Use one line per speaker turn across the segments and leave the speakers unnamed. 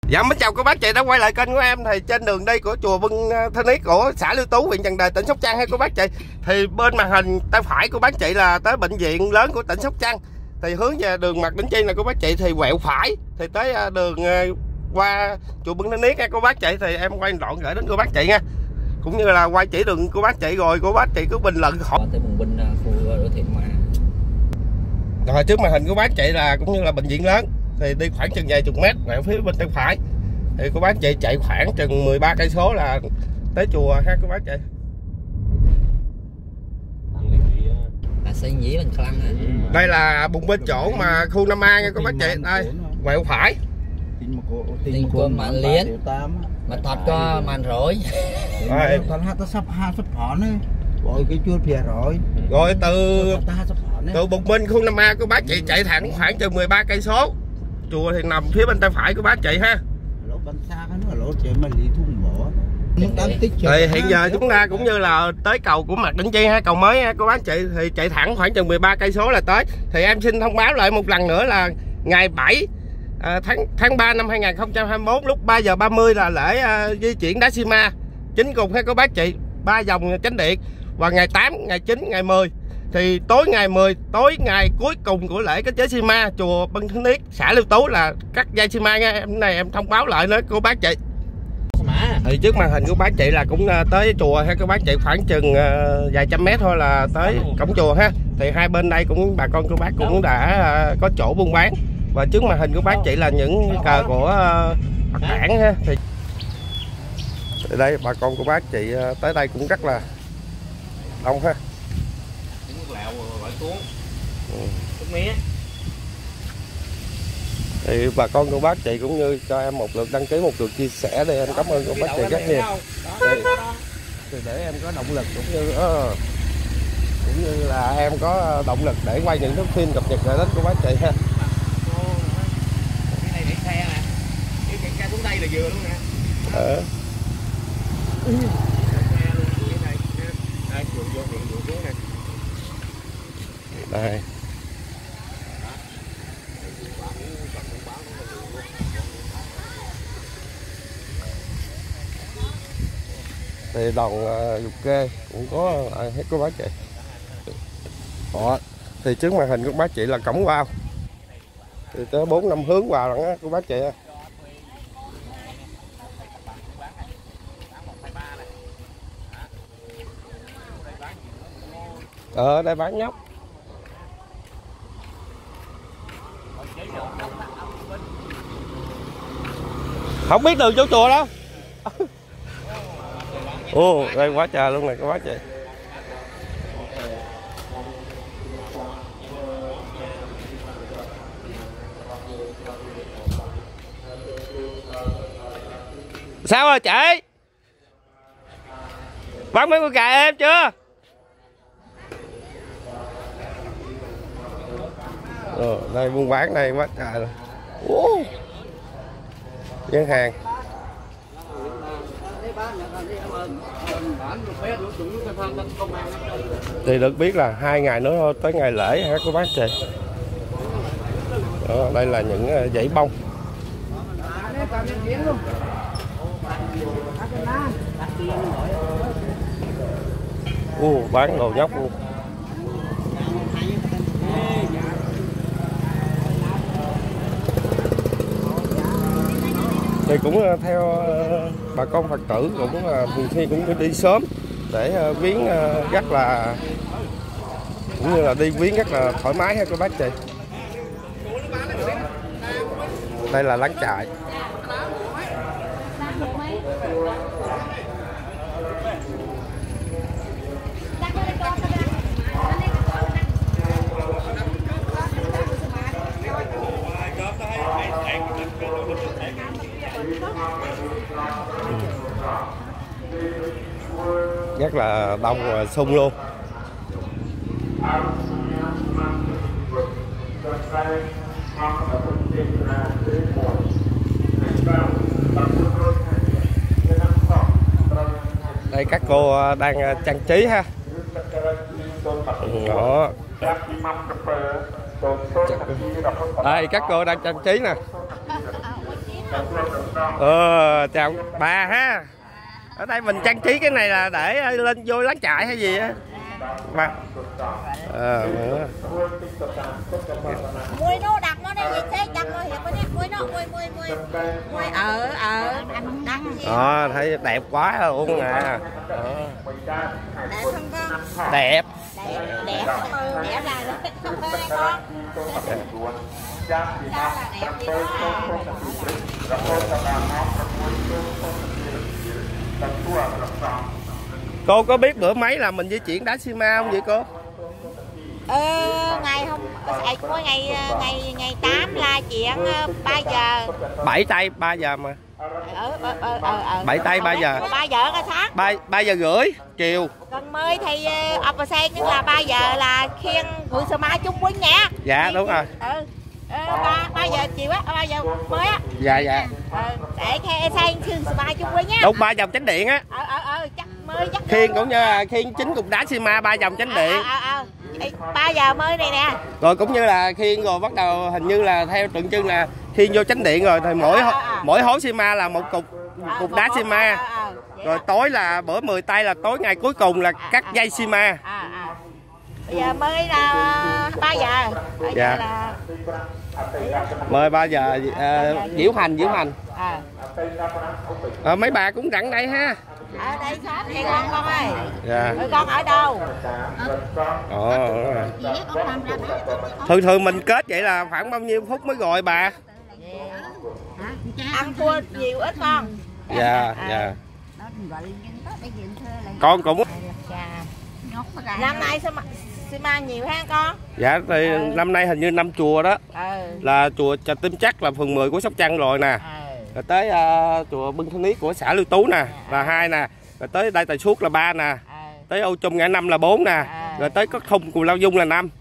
Dạ mến chào cô bác chị đã quay lại kênh của em. Thì trên đường đi của chùa Bưng Thơ Niết của xã Liêu Tú, huyện Trần Đề, tỉnh Sóc Trăng hay cô bác chị. Thì bên màn hình tay phải của bác chị là tới bệnh viện lớn của tỉnh Sóc Trăng. Thì hướng về đường Mạc Đỉnh Chi là cô bác chị, thì quẹo phải thì tới đường qua chùa Bưng Thơ Niết nha cô bác chị. Thì em quay đoạn gửi đến cô bác chị nha, cũng như là quay chỉ đường cô bác chị, rồi cô bác chị cứ bình luận hỏi
tới Bùng Binh khu đô thị mà.
Rồi trước màn hình của bác chị là cũng như là bệnh viện lớn, thì đi khoảng chừng vài chục mét quẹo phía bên tay phải thì cô bác chị chạy khoảng chừng 13 cây số là tới chùa ha cô bác chị.
Xây nhĩ bên Khăn hả?
Đây là Bùng Binh chỗ mà khu 5A nha cô bác chị. Đây quẹo phải
Tình của mà liến mà thật có màn rối
thật hát ta sắp phỏn ấy rồi cái chuột phía rồi
từ Bùng Binh khu 5A cô bác chị chạy thẳng khoảng chừng 13 cây số, chùa thì nằm phía bên tay phải của bác chị ha. Thì hiện giờ chúng ta cũng như là tới cầu của Mạc Đỉnh Chi ha, cầu mới ha cô bác chị, thì chạy thẳng khoảng chừng 13 cây số là tới. Thì em xin thông báo lại một lần nữa là ngày 7 tháng 3 năm 2021 lúc 3 giờ 30 là lễ di chuyển đá xi ma chính cùng ha cô bác chị, 3 vòng chánh điện. Và ngày 8, ngày 9, ngày 10 thì tối ngày 10, tối ngày cuối cùng của lễ kết chế xi ma chùa Bưng Thơ Niết, xã Liêu Tú là cắt dây xi ma nha. Em này em thông báo lại nữa cô bác chị. Thì trước màn hình của bác chị là cũng tới chùa ha cô bác chị, khoảng chừng vài trăm mét thôi là tới cổng chùa ha. Thì hai bên đây cũng bà con cô bác cũng đã có chỗ buôn bán. Và trước màn hình của bác chị là những cờ của Phật đản ha. Thì đây bà con của bác chị tới đây cũng rất là đông ha. Thì bà con cô bác chị cũng như cho em một lượt đăng ký, một lượt chia sẻ để em cảm ơn cô bác chị rất nhiều. Thì để em có động lực cũng như là em có động lực để quay những thước phim cập nhật lại đến cô bác chị ha.
Cái này để xe nè, cái xe xuống đây là vừa luôn nè.
Đây. Thì đoàn dục kê cũng có hết cô bác chị. Đó. Thì trước màn hình của bác chị là cổng vào. Thì tới 4-5 hướng vào đó cô bác chị. Đây bán nhóc. Không biết đường chỗ chùa đâu. Ồ, đây quá trời luôn này các bác chị. Sao rồi chị? Bán mấy con gà em chưa? Đây buôn bán đây quá trời rồi. Gian hàng. Thì được biết là 2 ngày nữa thôi tới ngày lễ hả cô bác chị. Đó, đây là những dãy bông. Bán đồ nhóc luôn. Thì cũng theo bà con Phật tử cũng là thường xuyên cũng đi sớm để viếng rất là, cũng như là đi viếng rất là thoải mái ha cô bác chị. Đây là láng trại. Rất là đông và sung luôn. Đây các cô đang trang trí ha. Đó. Đây các cô đang trang trí nè. Chào bà ha. Ở đây mình trang trí cái này là để lên vô láng trại hay gì á bà?
Mui nó đặt nó đây gì thế đặt nó hiệp nó mui nó mui đăng gì.
Thấy đẹp quá luôn nè.
Đẹp không con?
Đẹp.
Đẹp ra rồi không ơi con. Sao là đẹp vậy đó?
Cô có biết bữa mấy là mình di chuyển đá xi ma không vậy cô?
Ngày hôm ngày 8 là chuyện 3 giờ.
7 tây 3 giờ mà. 7 tây 3 giờ.
3 giờ cái sáng.
3 giờ rưỡi chiều.
Còn mới thì ập vào xe nhưng là 3 giờ là khiêng Phượng Sơ Ma chung Quýnh nha.
Dạ đúng rồi.
3 giờ chiều á, 3 giờ mới á.
Dạ.
Để xe Phượng Sơ Ma chung Quýnh nha.
Đúng 3 vòng chánh điện á.
Chắc mới chắc.
Khiêng cũng như là khiêng 9 cục đá xi ma 3 vòng chánh điện.
3 giờ mới này nè.
Rồi cũng như là khiêng rồi bắt đầu hình như là theo tượng trưng là khiêng vô chánh điện rồi thì mỗi hố xi ma là một cục đá xi ma. Rồi tối là bữa 10 tây là tối ngày cuối cùng là cắt dây xi ma.
Bây giờ mới là 3 giờ.
Dạ. Mời 3 giờ diễu hành. Mấy bà cũng rặn đây ha.
Ở đây shop thì con ơi.
Dạ.
Con ở đâu?
Thường mình kết vậy là khoảng bao nhiêu phút mới gọi bà?
Ăn cua nhiều ít con.
Dạ. Con cũng
năm nay xi ma nhiều ha con?
dạ thì năm nay hình như 5 chùa đó. Là chùa Trà Tim Chắc là phường 10 của Sóc Trăng rồi nè. Rồi tới chùa Bưng Thanh Niết của xã Lưu Tú nè là 2 nè. Rồi tới đây Tài Suốt là 3 nè. Tới Âu Trung Ngã Năm là 4 nè. Rồi tới Cất Khung Cù Lao Dung là 5.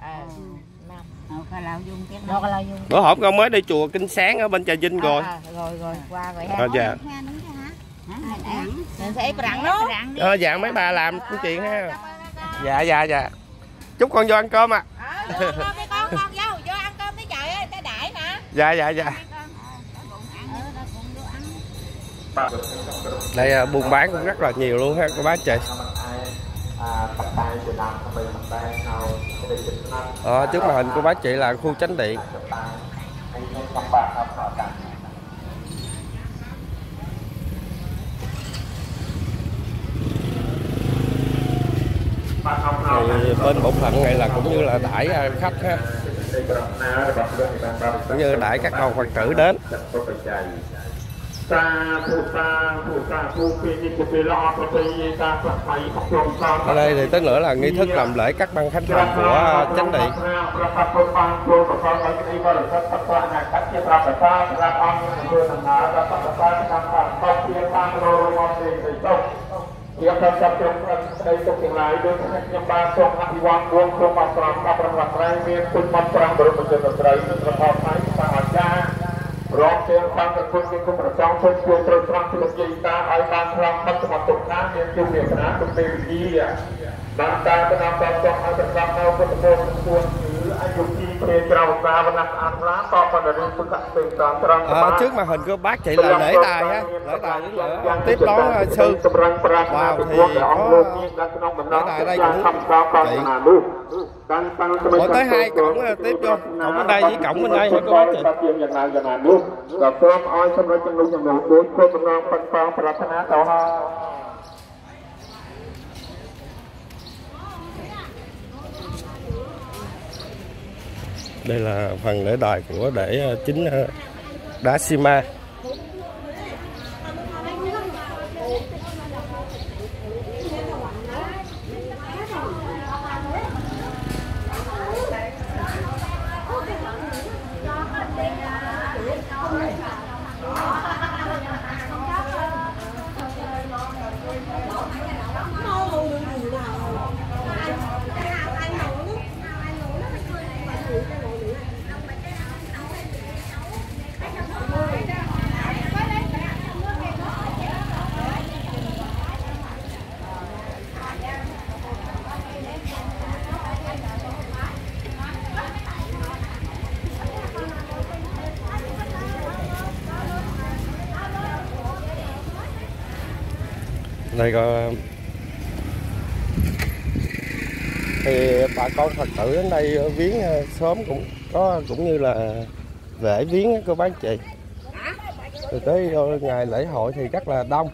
Bữa hổm con mới đi chùa Kinh Sáng ở bên Trà Vinh rồi.
Rồi qua rồi ha.
Dạ.
Mình sẽ rặn nó.
Dạ mấy bà làm cái chuyện ha. Dạ. Chúc con vô ăn cơm ạ.
Con vô ăn cơm tới trời ơi, tới đãi nè.
Dạ. Đây buôn bán cũng rất là nhiều luôn ha cô bác chị. Trước màn hình của bác chị là khu chánh điện. Thì bên bộ phận này là cũng như là đãi khách ha, cũng như đãi các con Phật tử đến. Ở đây thì tới nữa là nghi thức làm lễ các ban khánh thành của chánh điện.
Rong tiền sang các quân cũng phải trong sân quân rồi sang sự kiện ta ai ban sang bắt mặt tục cá miền trung miền Nam cũng đều đi à. Ban ta cái năm ta trong hai trăm năm nào cũng một quân chữ anh dùng chi về trào ra và nằm ăn lá to còn là đi phương cận tình trạng trăng.
Trước màn hình của bác chị là lễ đài á, lễ đài đến nữa tiếp đón sư. Wow thì có lễ đài đây cũng tiện. Có tới 2 cổng tiếp vô, cổng bên đây với cổng bên đây hả cô bác chị? Đây là phần lễ đài của để chính đá xi ma. Đây coi thì bà con Phật tử đến đây viếng sớm cũng như là lễ viếng cô bác anh chị. Rồi tới ngày lễ hội thì rất là đông.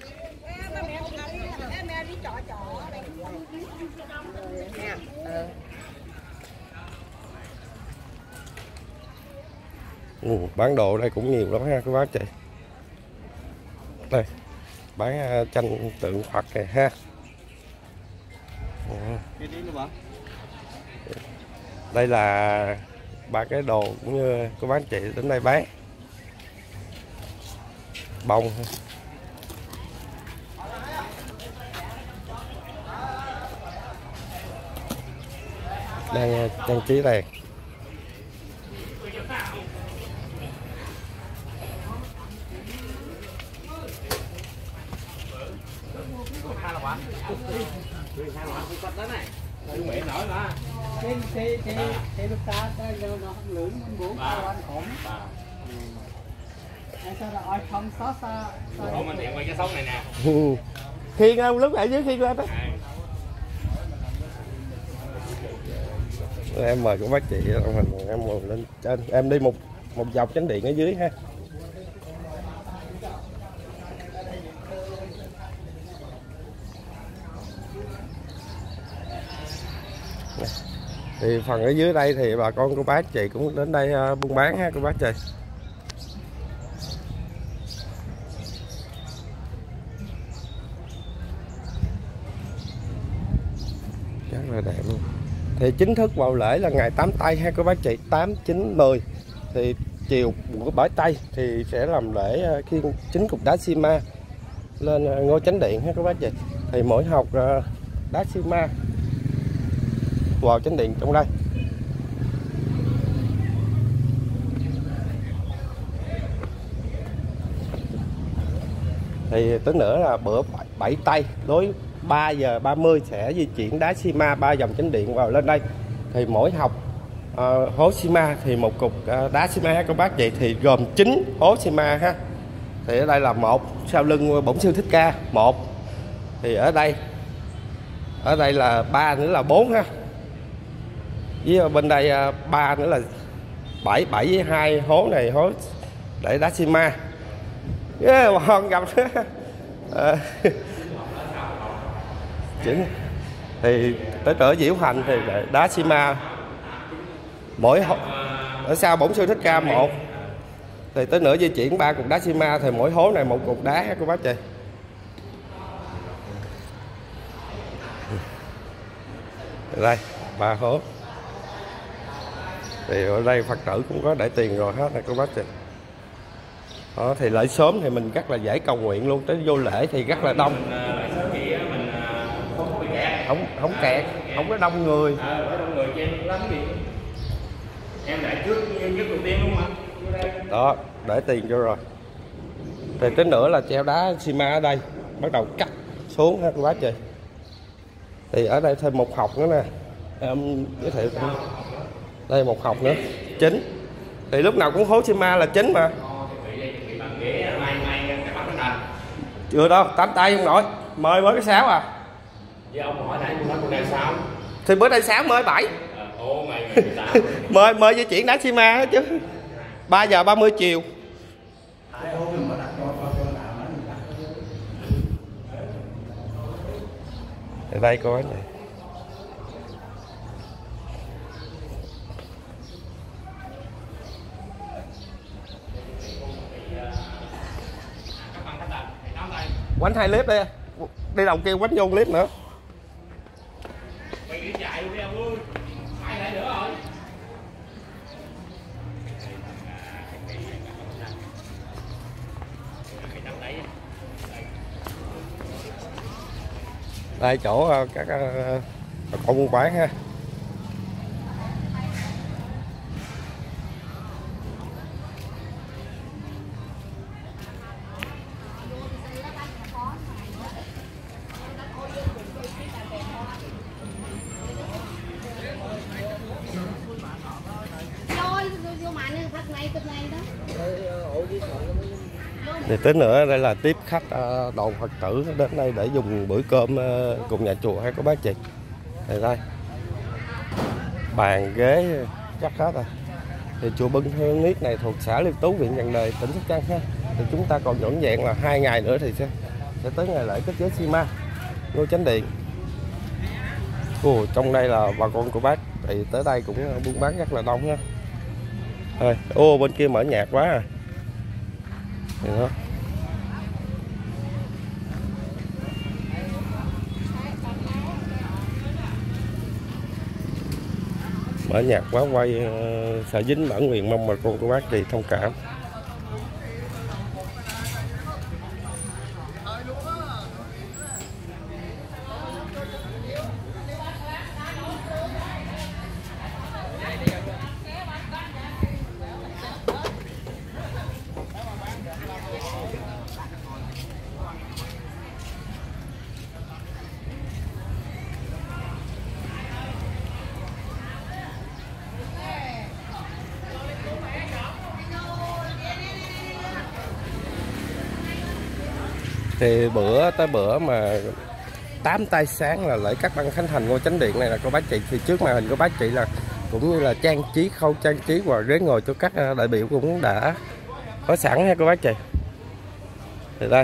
Bán đồ đây cũng nhiều lắm ha các bác chị. Đây bán tranh tượng Phật này ha. Đây là ba cái đồ cũng như các bác chị đến đây bán bông. Đang trang trí đây. Khiên không lúc ở dưới khiên lên đó. Em mời các bác chị em ngồi lên trên, em đi một dọc chánh điện ở dưới ha. Thì phần ở dưới đây thì bà con cô bác chị cũng đến đây buôn bán ha cô bác chị. Rất là đẹp luôn. Thì chính thức vào lễ là ngày 8 Tây ha cô bác chị, 8, 9, 10. Thì chiều của 7 Tây thì sẽ làm lễ khiêng chính cục đá xi ma lên ngôi chánh điện ha cô bác chị. Thì mỗi hộp đá xi ma vào chánh điện trong đây. Thì tới nữa là bữa 7 Tây đối 3 giờ 30 sẽ di chuyển đá xi ma 3 vòng chánh điện vào lên đây. Thì mỗi hộp hố xi ma thì một cục đá xi ma ha các bác chị, thì gồm 9 hố xi ma ha. Thì ở đây là một sau lưng Bổn Sư Thích Ca 1. Thì ở đây là 3 nữa là 4 ha. Với bên đây 3 nữa là 7 với 2 hố này hố để đá xi ma. Con gặp thì tới trở diễu hành thì đá xi ma mỗi ở sau Bổn Sư Thích Ca 1. Thì tới nữa di chuyển 3 cục đá xi ma thì mỗi hố này một cục đá cô bác chị. Đây 3 hố. Thì ở đây Phật tử cũng có để tiền rồi hết này cô bác chị. Đó, thì lễ sớm thì mình rất là dễ cầu nguyện luôn, tới vô lễ thì rất là đông. Không kẹt, không có đông người.
Em để trước đầu tiên luôn mà.
Đó, để tiền vô rồi. Thì tới nữa là treo đá xi ma ở đây, bắt đầu cắt xuống ha cô bác chị. Thì ở đây thêm một hộc nữa nè. Em giới thiệu đây một hộc nữa, 9. Thì lúc nào cũng hố xi ma là 9 mà. Chưa đâu, 8 Tây không nổi. Mời mới cái 6 à.
Với ông hỏi nãy nói con này 6.
Thì bữa nay 6 mới 7. mời di chuyển đá xi ma hết chứ. 3 giờ 30 chiều. Ở đây coi này. Quánh 2 clip đi. Đi đồng kêu quánh vô clip nữa. Đây chỗ các bà con buôn bán ha. Thì tới nữa đây là tiếp khách đoàn Phật tử đến đây để dùng bữa cơm cùng nhà chùa hay có bác chị. Thì đây bàn ghế chắc hết rồi. Thì chùa Bưng Hương Niết này thuộc xã Liêm Tú, huyện Trần Đề, tỉnh Sóc Trăng ha. Thì chúng ta còn vỏn vẹn là 2 ngày nữa thì sẽ tới ngày lễ kết giới xi ma ngôi chánh điện. Trong đây là bà con của bác thì tới đây cũng buôn bán rất là đông ha. Thôi, bên kia mở nhạc quá à. Thì đó. Mở nhạc quá quay sợ dính bản quyền, mong bà con của bác thì thông cảm. Thì tới bữa mà 8 tay sáng là lễ cắt băng khánh thành ngôi chánh điện này là cô bác chị, thì trước màn hình của bác chị là cũng như là trang trí, khâu trang trí và ghế ngồi cho các đại biểu cũng đã có sẵn ha cô bác chị. Thì đây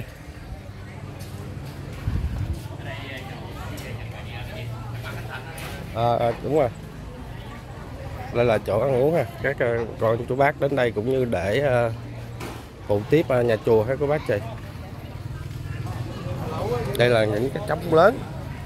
đúng rồi, đây là chỗ ăn uống ha, các con chú bác đến đây cũng như để phụ tiếp nhà chùa ha cô bác chị. Đây là những cái trống lớn.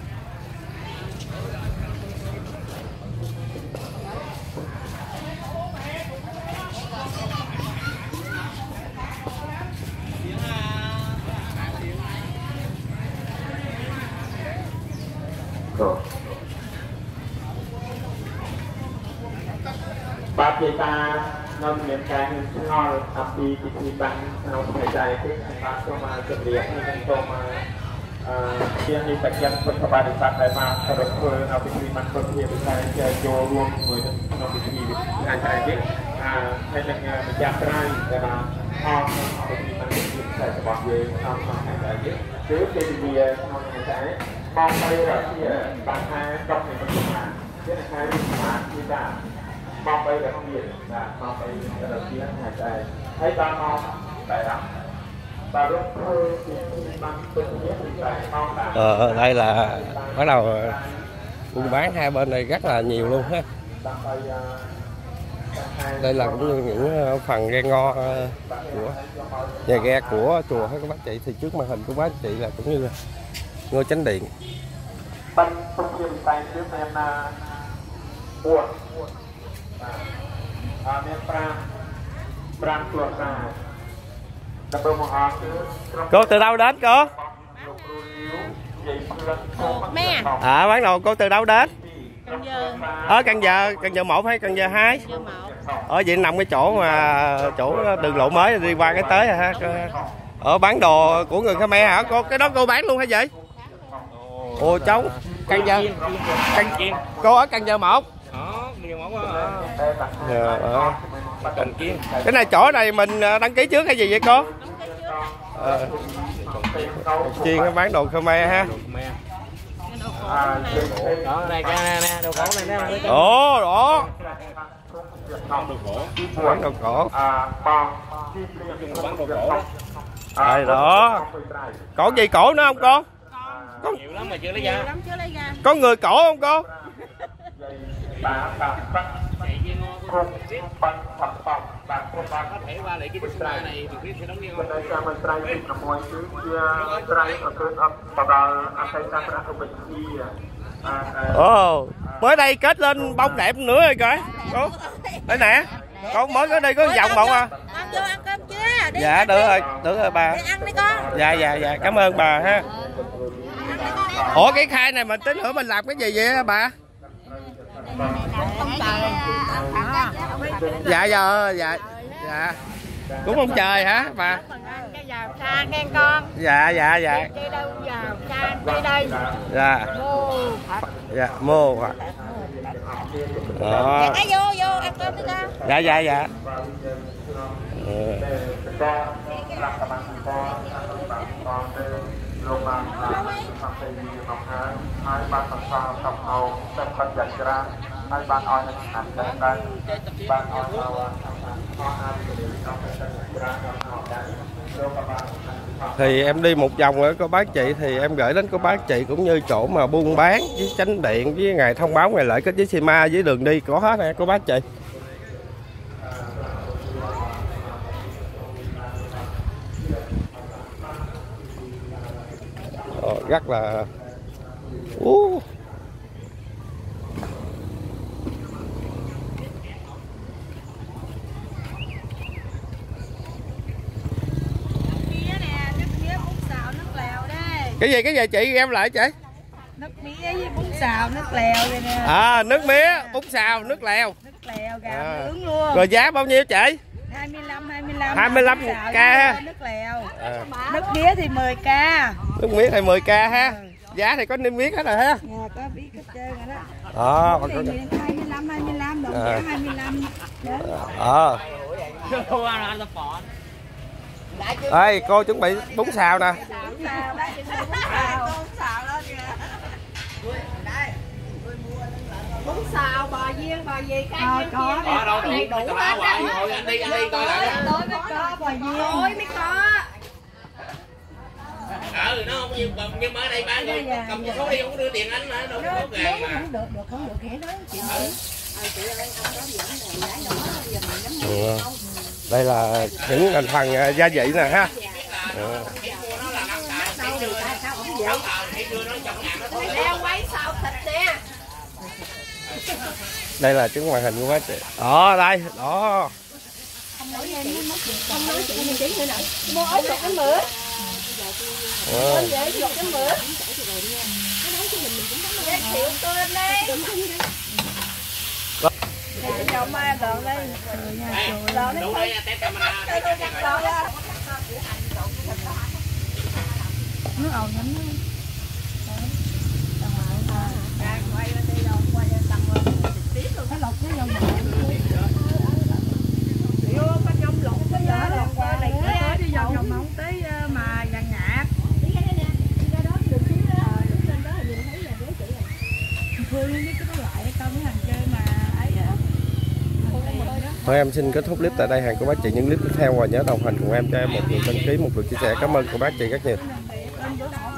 Bà chị ta nông nghiệp cái ngon tập đi thì bằng nó phải chạy cái bạn cho mà chuẩn bị cho mà kia đi bạch dân phân các bạn để phát đại mà sau đó thôi nó bị mình phân chia với cái cho luôn người nó bị gì ngài chạy biết hay là mình chạm ra để mà họ bị mình bị chạy cho bọn người họ ngài chạy biết trước khi đi họ ngài chạy mong đây là kia bạn hai trong này mình cũng làm cái này hai đi mà đi ra mong đây là không biết là mong đây là đầu tiên ngài chạy thấy ta mong đại lắm.
Đây là bắt đầu buôn bán hai bên này rất là nhiều luôn ha. Đây là cũng như những phần ghe ngo của nhà ghe của chùa hay các bác chị. Thì trước màn hình của bác chị là cũng như là ngôi chánh điện. Cô từ đâu đến cô?
Mẹ.
Bán đồ cô từ đâu đến?
Cần Giờ.
Ở Cần Giờ 1 hay Cần Giờ 2? Ở vậy nằm cái chỗ mà đường lộ mới đi qua cái tới rồi ha. Ở bán đồ của người Khmer hả? Cô cái đó cô bán luôn hay vậy? Ồ cháu Cần Giờ. Cô ở Cần Giờ 1. Cái này chỗ này mình đăng ký trước hay gì vậy cô? Chuyên bán đồ Khmer ha.
Đó đây cái nè, đồ cổ này nè.
Ồ đó. Bán đồ cổ. Đây đó. Cổ gì cổ nữa không cô?
Có nhiều lắm mà chưa lấy ra.
Có người cổ không cô?
Có thể qua lại cái số này được biết sẽ đóng liên
Ồ, mới đây kết lên bông đẹp nữa rồi kìa. Cô. Đây nè. Con mới có đây có vòng một à.
Con vô ăn cơm chưa? Đi
dạ được rồi bà.
đi ăn đi con.
Dạ cảm ơn bà ha. Ủa cái khai này mình tính nữa mình làm cái gì vậy hả bà? Dạ cũng ông trời hả bà?
Cái giàu sang nghe con.
Dạ
Cái đâu giàu sang tới đây.
Dạ mô ạ. Đó.
Vô ăn cơm đi con.
Dạ
លោកបានថាថាទៅមកហើយបានសរសើរកំហុសតែខិតយ៉ាងច្រើនហើយបានឲ្យនៅខាងដែរបានឲ្យ
thì em đi một vòng ở cô bác chị thì em gửi đến cô bác chị cũng như chỗ mà buôn bán với chánh điện với ngày thông báo ngày lợi kết với SIMA với đường đi có hết nè cô bác chị. Rất là cái gì chị em lại chị?
Nước mía với bún xào nước lèo vậy nè.
À, nước mía bún xào nước lèo
Gà nướng luôn.
Rồi giá bao nhiêu chị? 25
k nước lèo. Nước mía thì 10k.
Nước mía thì 10k ha. Giá thì có niêm yết hết rồi ha.
Có biết hết trơn rồi đó. 25 đồng giá 25.
Ê, cô chuẩn bị bún xào nè.
Bún xào bò viên bò gì cái có đầy đủ hết á.
Anh đi coi lại.
Tối mới có bò viên. Tối mới có.
Nó không nhiều nhưng mà ở đây bán cầm một số đi không đưa tiền anh mà đâu có gà mà.
Không được ghé đó chị.
Đây là những thành phần gia vị nè ha. Đây là trứng màn hình của bác chị. Đó đây, đó.
Không nói chuyện mình chỉ nữa nè. Mua ớt luộc cái mỡ. Ớt dễ luộc cái mỡ. Giới thiệu tôi lên đây. Dầu mai lợn đây. Lợn đây. Nước ồn nhắm nó. Quay lên đây đâu, quay lên tầm tí luôn. Nó lột cái dầu mỡ. Vô con dông lột cái lột qua này tới đi dầu mỏng tới mà vàng nhạt. Đi ra đây nè. Đi ra đó được chứ. Lên đó thì nhìn thấy là với chị rồi. Phương với cái đó lại tao với hàng chơi mà ấy á.
Thôi em xin kết thúc clip tại đây. Hẹn cô bác chị những clip tiếp theo và nhớ đồng hành cùng em cho em một lượt đăng ký, một lượt chia sẻ. Cảm ơn cô bác chị rất nhiều.